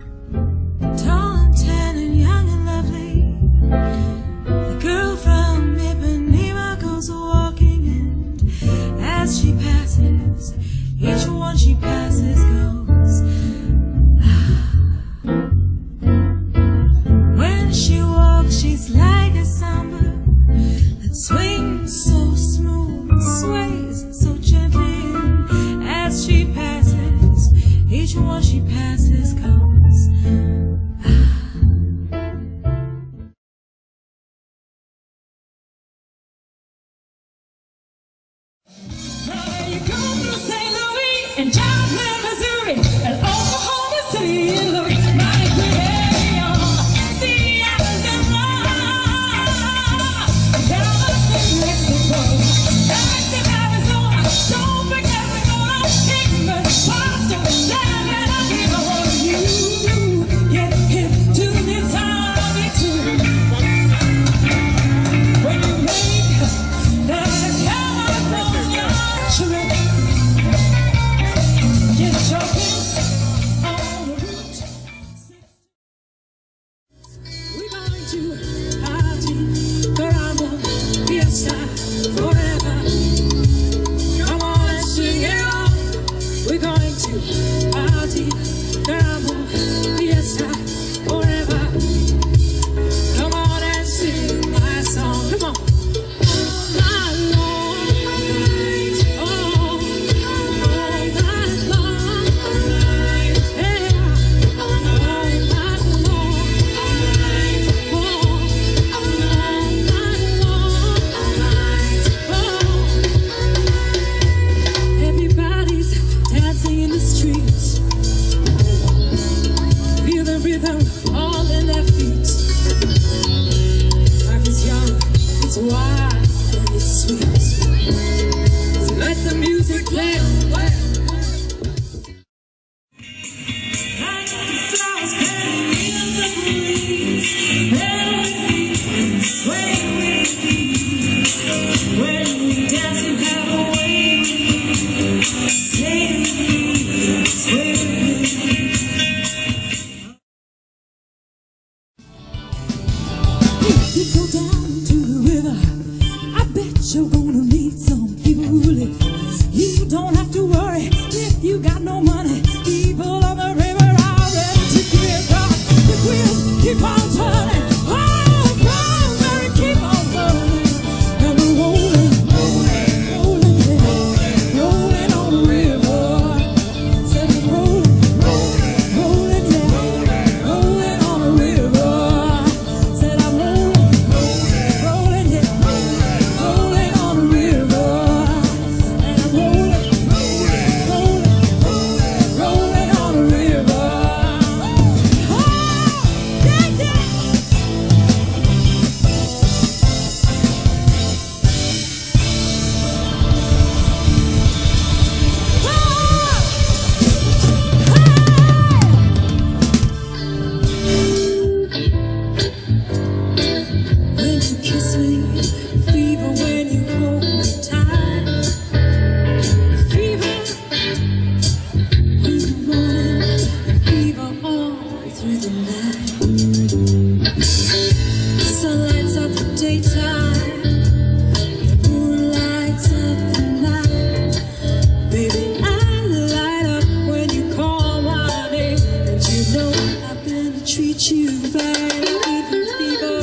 Tall and tan and young and lovely, the girl from Ipanema goes walking, and as she passes, each one she passes goes. When she walks, she's like a samba that swings so smooth, sways so gently, and as she passes, each one she passes goes. You go through St. Louis and Joplin, Missouri, and Oklahoma City and Louisiana. Seattle, Dallas, Mexico, back to Arizona. Don't forget we're gonna Hickman, Boston, Salmon, I'll be the one of you. Get hip to this hobby too. When you make the California trip, get your hips on the route. We're going to party, caramba, fiesta, forever. Come on and sing it on. We're going to party, caramba, fiesta, forever. Come on and sing my song. Come on. All night long, all night long, yeah. All night long, all night long. Everybody's dancing in the streets. Feel the rhythm all in their feet. Life is young, it's wild, and it's sweet. So let the music play. Like the flowers bending in the breeze, sway with me. When we dance, you have a way with me. Stay with me, sway with me. If you go down to the river, I bet you're gonna meet some people who live. You don't have to worry if you got no money. People on the river are ready to give up. The wheels keep on turning. Oh, come and keep on turning. And we're rolling, rolling, rolling, yeah. Rolling on the river. Said we're rolling, rolling, rolling, yeah. Rolling on the river. Said I'm rolling, rolling, yeah. Rolling on the river. And I'm rolling, rolling, rolling on the river. Oh, yeah, yeah. When you kiss me, fever when you hold me tight. Fever in the morning, fever all through the night. Sun lights up the daytime, moon lights up the night. Baby, I light up when you call my name, and you know I've been to treat you right. Even fever.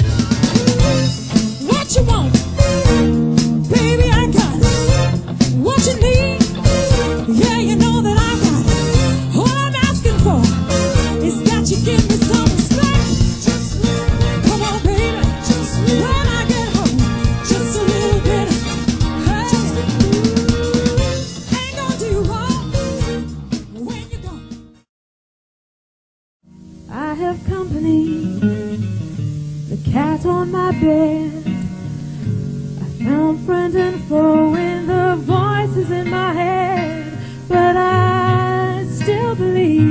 What you want? Baby, I got what you need. Yeah, you know that I got all I'm asking for is that you give me some respect. Just come on, baby. Just when I get home, just a little bit. Just ain't gonna do you wrong when you're gone. I have company, the cat on my bed. I found friend and foe in the voices in my head, but I still believe